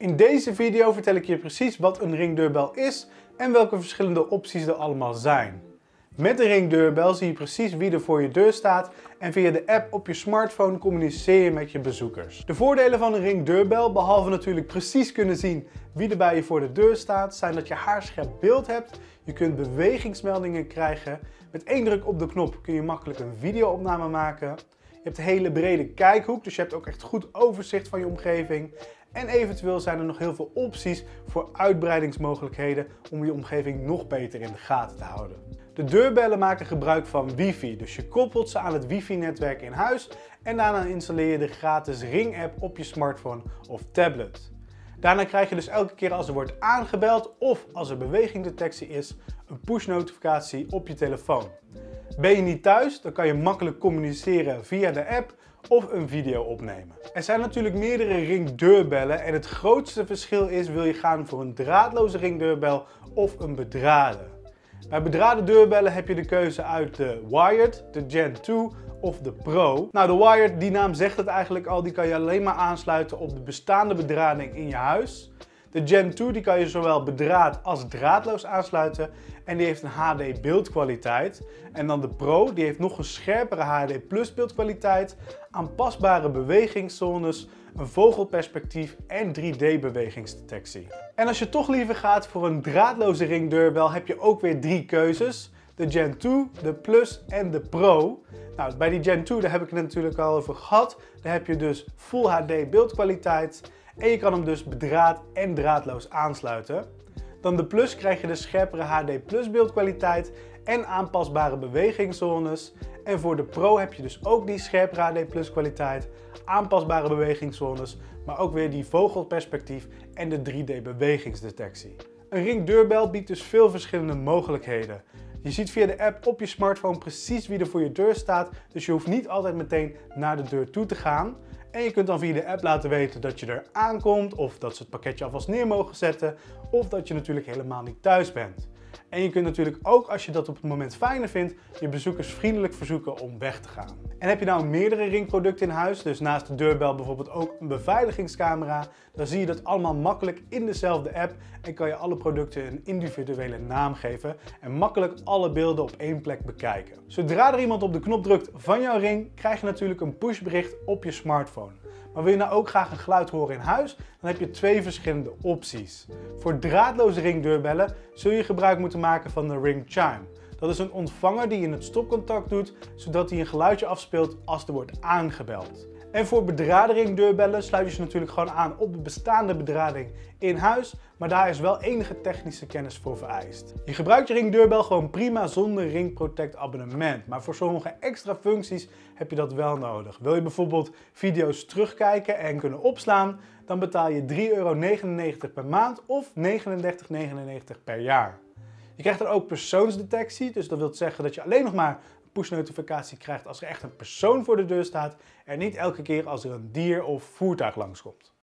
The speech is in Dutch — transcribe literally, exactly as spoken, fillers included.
In deze video vertel ik je precies wat een ringdeurbel is en welke verschillende opties er allemaal zijn. Met de ringdeurbel zie je precies wie er voor je deur staat en via de app op je smartphone communiceer je met je bezoekers. De voordelen van een ringdeurbel, behalve natuurlijk precies kunnen zien wie er bij je voor de deur staat, zijn dat je haarscherp beeld hebt, je kunt bewegingsmeldingen krijgen, met één druk op de knop kun je makkelijk een videoopname maken. Je hebt een hele brede kijkhoek, dus je hebt ook echt goed overzicht van je omgeving. En eventueel zijn er nog heel veel opties voor uitbreidingsmogelijkheden om je omgeving nog beter in de gaten te houden. De deurbellen maken gebruik van wifi, dus je koppelt ze aan het wifi-netwerk in huis en daarna installeer je de gratis Ring-app op je smartphone of tablet. Daarna krijg je dus elke keer als er wordt aangebeld of als er bewegingdetectie is, een push-notificatie op je telefoon. Ben je niet thuis, dan kan je makkelijk communiceren via de app of een video opnemen. Er zijn natuurlijk meerdere ringdeurbellen en het grootste verschil is, wil je gaan voor een draadloze ringdeurbel of een bedraden. Bij bedraden deurbellen heb je de keuze uit de Wired, de Gen twee of de Pro. Nou, de Wired, die naam zegt het eigenlijk al, die kan je alleen maar aansluiten op de bestaande bedrading in je huis. De Gen twee die kan je zowel bedraad als draadloos aansluiten en die heeft een H D beeldkwaliteit. En dan de Pro, die heeft nog een scherpere H D plus beeldkwaliteit, aanpasbare bewegingszones, een vogelperspectief en drie D bewegingsdetectie. En als je toch liever gaat voor een draadloze ringdeurbel heb je ook weer drie keuzes. De Gen twee, de Plus en de Pro. Nou, bij die Gen twee daar heb ik het natuurlijk al over gehad. Daar heb je dus Full H D beeldkwaliteit. En je kan hem dus bedraad en draadloos aansluiten. Dan de Plus krijg je de scherpere H D plus beeldkwaliteit en aanpasbare bewegingszones. En voor de Pro heb je dus ook die scherpere H D plus kwaliteit, aanpasbare bewegingszones, maar ook weer die vogelperspectief en de drie D bewegingsdetectie. Een ringdeurbel biedt dus veel verschillende mogelijkheden. Je ziet via de app op je smartphone precies wie er voor je deur staat, dus je hoeft niet altijd meteen naar de deur toe te gaan. En je kunt dan via de app laten weten dat je er aankomt, of dat ze het pakketje alvast neer mogen zetten, of dat je natuurlijk helemaal niet thuis bent. En je kunt natuurlijk ook, als je dat op het moment fijner vindt, je bezoekers vriendelijk verzoeken om weg te gaan. En heb je nou meerdere ringproducten in huis, dus naast de deurbel bijvoorbeeld ook een beveiligingscamera, dan zie je dat allemaal makkelijk in dezelfde app en kan je alle producten een individuele naam geven en makkelijk alle beelden op één plek bekijken. Zodra er iemand op de knop drukt van jouw ring, krijg je natuurlijk een pushbericht op je smartphone. Maar wil je nou ook graag een geluid horen in huis, dan heb je twee verschillende opties. Voor draadloze ringdeurbellen zul je gebruik moeten maken van de Ring Chime. Dat is een ontvanger die in het stopcontact doet, zodat hij een geluidje afspeelt als er wordt aangebeld. En voor bedraden ringdeurbellen sluit je ze natuurlijk gewoon aan op de bestaande bedrading in huis, maar daar is wel enige technische kennis voor vereist. Je gebruikt je ringdeurbel gewoon prima zonder Ring Protect abonnement, maar voor sommige extra functies heb je dat wel nodig. Wil je bijvoorbeeld video's terugkijken en kunnen opslaan, dan betaal je drie euro negenennegentig per maand of negenendertig negenennegentig per jaar. Je krijgt dan ook persoonsdetectie, dus dat wil zeggen dat je alleen nog maar push-notificatie krijgt als er echt een persoon voor de deur staat en niet elke keer als er een dier of voertuig langskomt.